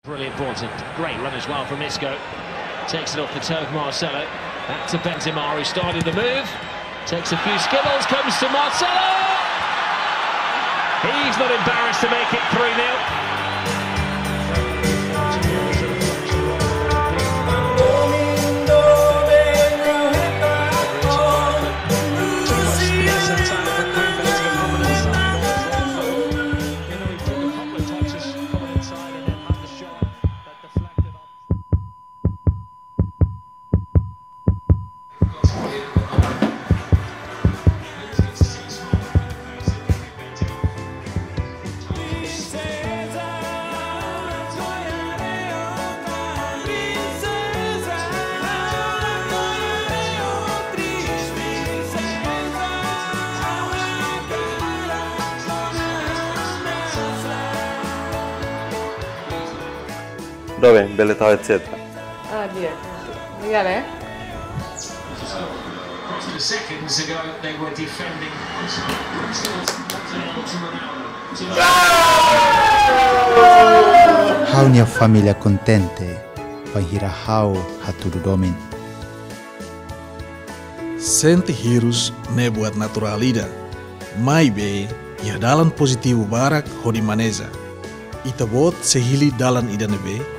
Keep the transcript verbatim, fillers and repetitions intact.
Brilliant important, great run as well from Isco. Takes it off the toe of Marcelo. Back to Benzema, who started the move. Takes a few skibbles, comes to Marcelo. He's not embarrassed to make it three nil. Dove? Belle tau, et cetera. Ah, dia. Legal, eh? Seconds ago, they were defending. Haunia família contente, panghirahau hatudu domin. Sente hirus ne buat naturalida. Mai be, ia dalan positivo barak hodi maneza. Ita bot sehili dalan idanebe,